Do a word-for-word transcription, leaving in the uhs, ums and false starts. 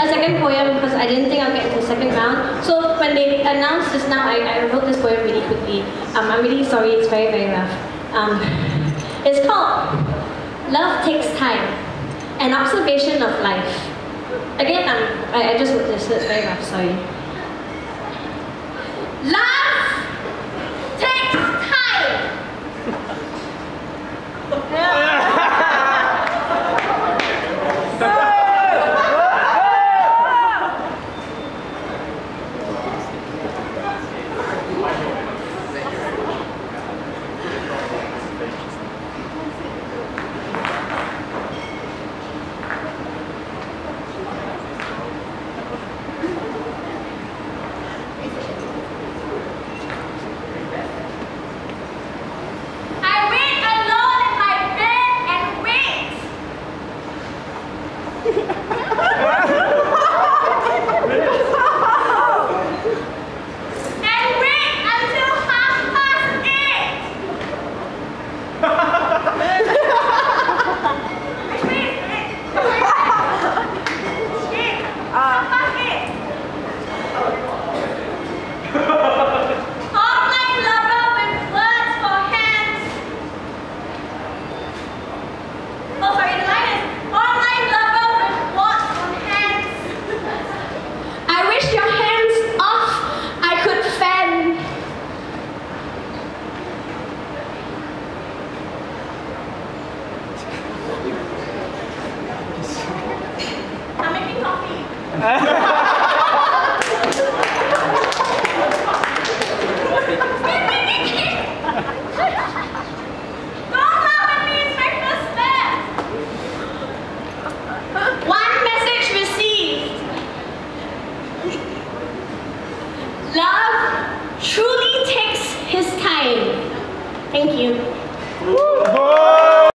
a second poem because I didn't think I'd get into the second round. So when they announced this now, I, I wrote this poem really quickly. Um, I'm really sorry, it's very, very rough. Um, it's called Love Takes Time, an observation of life. Again, um, I, I just wrote this, so it's very rough, sorry. Love takes time. Love truly takes his time. Thank you.